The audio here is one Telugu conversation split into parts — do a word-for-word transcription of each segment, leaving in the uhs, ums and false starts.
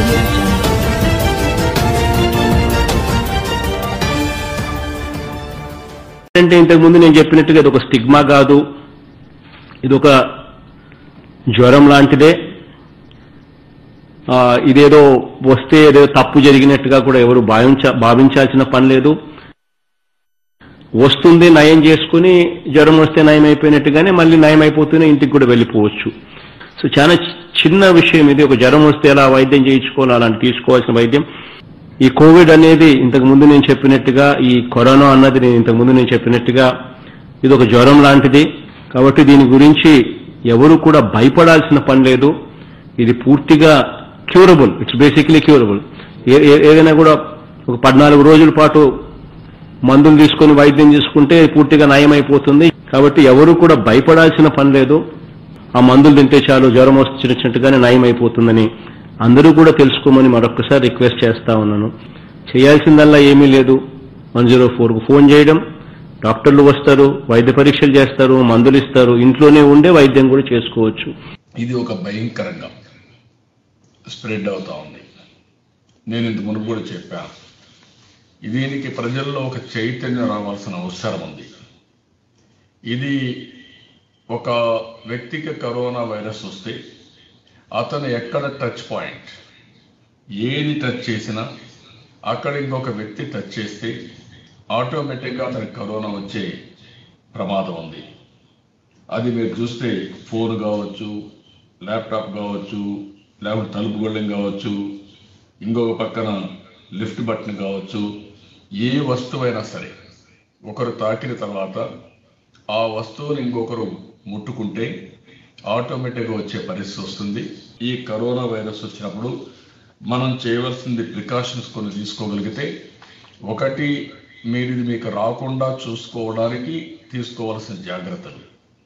అంటే ఇంతకు ముందు నేను చెప్పినట్టుగా ఇది ఒక స్టిగ్మా కాదు, ఇది ఒక జ్వరం లాంటిదే. ఇదేదో వస్తే ఏదో తప్పు జరిగినట్టుగా కూడా ఎవరు భావించ భావించాల్సిన పని లేదు. వస్తుంది, నయం చేసుకుని జ్వరం వస్తే నయం అయిపోయినట్టుగానే మళ్ళీ నయం అయిపోతూనే ఇంటికి కూడా వెళ్ళిపోవచ్చు. సో చాలా చిన్న విషయం ఇది. ఒక జ్వరం వస్తే ఎలా వైద్యం చేయించుకోవాలి, అలాంటి తీసుకోవాల్సిన వైద్యం. ఈ కోవిడ్ అనేది ఇంతకు ముందు నేను చెప్పినట్టుగా, ఈ కరోనా అన్నది నేను ఇంతకు ముందు నేను చెప్పినట్టుగా ఇది ఒక జ్వరం లాంటిది. కాబట్టి దీని గురించి ఎవరు కూడా భయపడాల్సిన పని లేదు. ఇది పూర్తిగా క్యూరబుల్, ఇట్స్ బేసిక్లీ క్యూరబుల్. ఏదైనా కూడా ఒక పద్నాలుగు రోజుల పాటు మందులు తీసుకొని వైద్యం చేసుకుంటే పూర్తిగా నయం అయిపోతుంది. కాబట్టి ఎవరు కూడా భయపడాల్సిన పని లేదు. ఆ మందులు తింటే చాలు జ్వరం వచ్చినట్టుగానే నయం అయిపోతుందని అందరూ కూడా తెలుసుకోమని మరొకసారి రిక్వెస్ట్ చేస్తా ఉన్నాను. చేయాల్సిందల్లా ఏమీ లేదు. వన్ జీరో ఫోర్కు ఫోన్ చేయడం, డాక్టర్లు వస్తారు, వైద్య పరీక్షలు చేస్తారు, మందులు ఇస్తారు, ఇంట్లోనే ఉండే వైద్యం కూడా చేసుకోవచ్చు. ఇది ఒక భయంకరంగా స్ప్రెడ్ అవుతా ఉంది. నేను ఇంత మునుపు కూడా చెప్పాను, దీనికి ప్రజల్లో ఒక చైతన్యం రావాల్సిన అవసరం ఉంది. ఇది ఒక వ్యక్తికి కరోనా వైరస్ వస్తే అతను ఎక్కడ టచ్ పాయింట్, ఏది టచ్ చేసినా అక్కడ ఇంకొక వ్యక్తి టచ్ చేస్తే ఆటోమేటిక్గా అతనికి కరోనా వచ్చే ప్రమాదం ఉంది. అది మీరు చూస్తే ఫోన్ కావచ్చు, ల్యాప్టాప్ కావచ్చు, లేకపోతే తలుపు గొళ్ళెం కావచ్చు, ఇంకొక పక్కన లిఫ్ట్ బటన్ కావచ్చు, ఏ వస్తువైనా సరే ఒకరు తాకిన తర్వాత ఆ వస్తువుని ఇంకొకరు ముట్టుకుంటే ఆటోమేటిక్గా వచ్చే పరిస్థితి వస్తుంది. ఈ కరోనా వైరస్ వచ్చినప్పుడు మనం చేయవలసింది ప్రికాషన్స్ కొన్ని తీసుకోగలిగితే, ఒకటి మీరు ఇది మీకు రాకుండా చూసుకోవడానికి తీసుకోవాల్సిన జాగ్రత్తలు.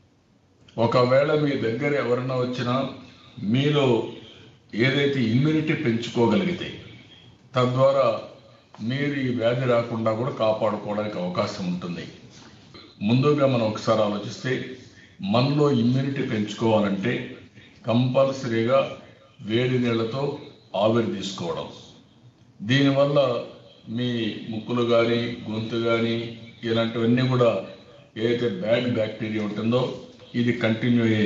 ఒకవేళ మీ దగ్గర ఎవరైనా వచ్చినా మీలో ఏదైతే ఇమ్యూనిటీ పెంచుకోగలిగితే తద్వారా మీరు ఈ వ్యాధి రాకుండా కూడా కాపాడుకోవడానికి అవకాశం ఉంటుంది. ముందుగా మనం ఒకసారి ఆలోచిస్తే మనలో ఇమ్యూనిటీ పెంచుకోవాలంటే కంపల్సరీగా వేడి నీళ్లతో ఆవిరి తీసుకోవడం. దీనివల్ల మీ ముక్కులు కానీ గొంతు కానీ ఇలాంటివన్నీ కూడా ఏదైతే బ్యాడ్ బ్యాక్టీరియా ఉంటుందో ఇది కంటిన్యూ అయ్యే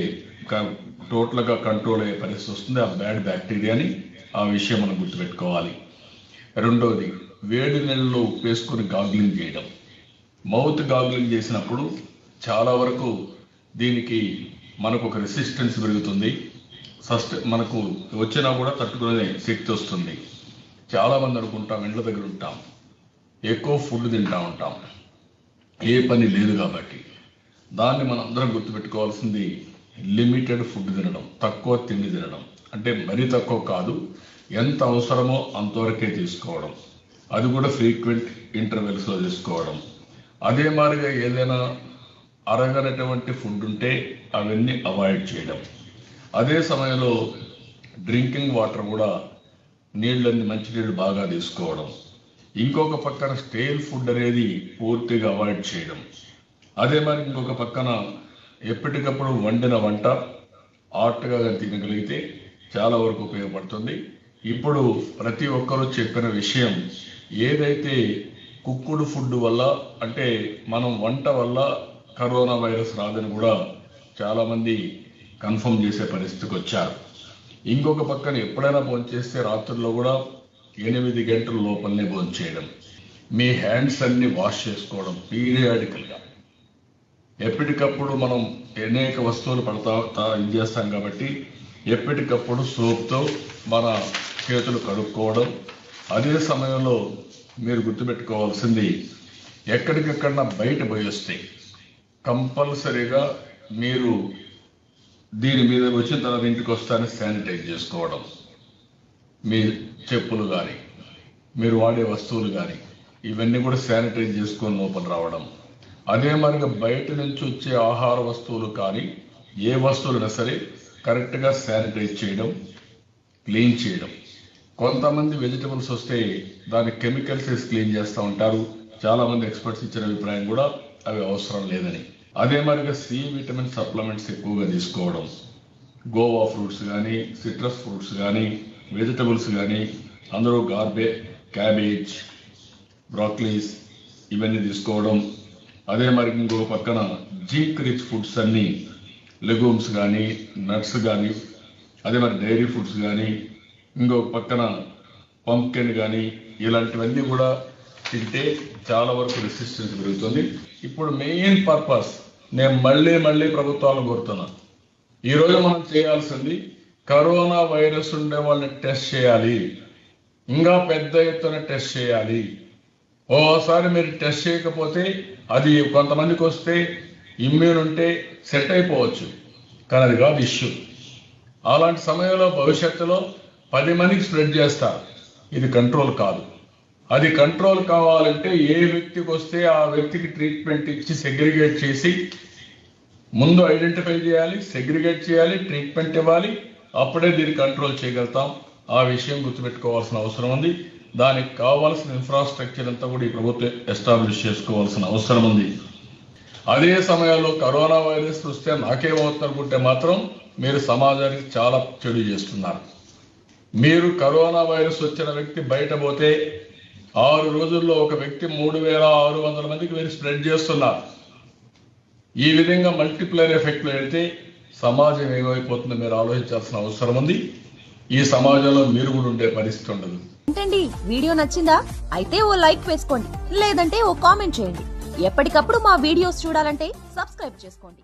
టోటల్గా కంట్రోల్ అయ్యే పరిస్థితి వస్తుంది. ఆ బ్యాడ్ బ్యాక్టీరియాని ఆ విషయం మనం గుర్తుపెట్టుకోవాలి. రెండవది, వేడి నీళ్ళలో ఉప్పు వేసుకొని గాగ్లింగ్ చేయడం. మౌత్ గాగ్లింగ్ చేసినప్పుడు చాలా వరకు దీనికి మనకు ఒక రెసిస్టెన్స్ పెరుగుతుంది. సస్ట్ మనకు వచ్చినా కూడా తట్టుకునే శక్తి వస్తుంది. చాలామంది అనుకుంటాం ఇండ్ల దగ్గర ఉంటాం, ఎక్కువ ఫుడ్ తింటా ఉంటాం, ఏ పని లేదు కాబట్టి. దాన్ని మనం అందరం గుర్తుపెట్టుకోవాల్సింది లిమిటెడ్ ఫుడ్ తినడం, తక్కువ తిండి తినడం. అంటే మరీ తక్కువ కాదు, ఎంత అవసరమో అంతవరకే తీసుకోవడం. అది కూడా ఫ్రీక్వెంట్ ఇంటర్వెల్స్లో తీసుకోవడం. అదే మాదిరిగా ఏదైనా అరగనటువంటి ఫుడ్ ఉంటే అవన్నీ అవాయిడ్ చేయడం. అదే సమయంలో డ్రింకింగ్ వాటర్ కూడా నీళ్ళన్ని మంచినీళ్ళు బాగా తీసుకోవడం. ఇంకొక పక్కన స్టేల్ ఫుడ్ అనేది పూర్తిగా అవాయిడ్ చేయడం. అదే మరి ఇంకొక పక్కన ఎప్పటికప్పుడు వండిన వంట హాట్గా తినగలిగితే చాలా వరకు ఉపయోగపడుతుంది. ఇప్పుడు ప్రతి ఒక్కరూ చెప్పిన విషయం ఏదైతే కుక్కుడు ఫుడ్ వల్ల, అంటే మనం వంట వల్ల కరోనా వైరస్ రాదని కూడా చాలామంది కన్ఫర్మ్ చేసే పరిస్థితికి వచ్చారు. ఇంకొక పక్కన ఎప్పుడైనా భోంచేస్తే రాత్రుల్లో కూడా ఎనిమిది గంటల లోపలనే భోంచేయడం. మీ హ్యాండ్స్ అన్ని వాష్ చేసుకోవడం పీరియాడికల్గా. ఎప్పటికప్పుడు మనం అనేక వస్తువులు పడతా ఇది చేస్తాం కాబట్టి ఎప్పటికప్పుడు సోప్తో మన చేతులు కడుక్కోవడం. అదే సమయంలో మీరు గుర్తుపెట్టుకోవాల్సింది, ఎక్కడికక్కడన్నా బయట పోయి వస్తే కంపల్సరీగా మీరు దీని మీద వచ్చిన తర్వాత ఇంటికి వస్తానే శానిటైజ్ చేసుకోవడం. మీ చెప్పులు కానీ మీరు వాడే వస్తువులు కానీ ఇవన్నీ కూడా శానిటైజ్ చేసుకొని లోపల రావడం. అదే మరిగా బయట నుంచి వచ్చే ఆహార వస్తువులు కానీ ఏ వస్తువులైనా సరే కరెక్ట్గా శానిటైజ్ చేయడం, క్లీన్ చేయడం. కొంతమంది వెజిటబుల్స్ వస్తే దాని కెమికల్స్ వేసి క్లీన్ చేస్తూ ఉంటారు. చాలామంది ఎక్స్పర్ట్స్ ఇచ్చిన అభిప్రాయం కూడా అవి అవసరం లేదని. అదే మరిగా సి విటమిన్ సప్లిమెంట్స్ ఎక్కువగా తీసుకోవడం. గోవా ఫ్రూట్స్ కానీ సిట్రస్ ఫ్రూట్స్ కానీ వెజిటబుల్స్ కానీ అందరూ గార్బే క్యాబేజ్ బ్రాక్లీస్ ఇవన్నీ తీసుకోవడం, అదే మరి ఇంకొక పక్కన జింక్ రిచ్ ఫుడ్స్ అన్నీ లెగూమ్స్ కానీ నట్స్ కానీ అదే మరి డైరీ ఫుడ్స్ కానీ ఇంకొక పక్కన పంప్కిన్ కానీ ఇలాంటివన్నీ కూడా తింటే చాలా వరకు రెసిస్టెన్స్ పెరుగుతుంది. ఇప్పుడు మెయిన్ పర్పస్ నేను మళ్ళీ మళ్ళీ ప్రభుత్వాలను కోరుతున్నా, ఈరోజు మనం చేయాల్సింది కరోనా వైరస్ ఉండే వాళ్ళని టెస్ట్ చేయాలి, ఇంకా పెద్ద ఎత్తున టెస్ట్ చేయాలి. ఓసారి మీరు టెస్ట్ చేయకపోతే అది కొంతమందికి వస్తే ఇమ్యూన్ ఉంటే సెట్ అయిపోవచ్చు, కానీ అది కాదు ఇష్యూ. అలాంటి సమయంలో భవిష్యత్తులో పది మందికి స్ప్రెడ్ చేస్తారు, ఇది కంట్రోల్ కాదు. అది కంట్రోల్ కావాలంటే ఏ వ్యక్తికి వస్తే ఆ వ్యక్తికి ట్రీట్మెంట్ ఇచ్చి సెగ్రిగేట్ చేసి ముందు ఐడెంటిఫై చేయాలి, సెగ్రిగేట్ చేయాలి, ట్రీట్మెంట్ ఇవ్వాలి, అప్పుడే దీన్ని కంట్రోల్ చేయగలుగుతాం. ఆ విషయం గుర్తుపెట్టుకోవాల్సిన అవసరం ఉంది. దానికి కావాల్సిన ఇన్ఫ్రాస్ట్రక్చర్ అంతా కూడా ఈ ప్రభుత్వం ఎస్టాబ్లిష్ చేసుకోవాల్సిన అవసరం ఉంది. అదే సమయంలో కరోనా వైరస్ వస్తే నాకేమవుతుందనుకుంటే మాత్రం మీరు సమాజానికి చాలా చెడు చేస్తున్నారు. మీరు కరోనా వైరస్ వచ్చిన వ్యక్తి బయట పోతే ఆరు రోజుల్లో ఒక వ్యక్తి మూడు వేల ఆరు వందల మందికి మీరు స్ప్రెడ్ చేస్తున్నారు. ఈ విధంగా మల్టిప్లైర్ ఎఫెక్ట్లో వెళ్తే సమాజం ఏమైపోతుందో మీరు ఆలోచించాల్సిన అవసరం ఉంది. ఈ సమాజంలో మీరు కూడా ఉండే పరిస్థితి ఉండదు. ఏంటండి, వీడియో నచ్చిందా? అయితే ఓ లైక్ వేసుకోండి, లేదంటే ఓ కామెంట్ చేయండి. ఎప్పటికప్పుడు మా వీడియోస్ చూడాలంటే సబ్స్క్రైబ్ చేసుకోండి.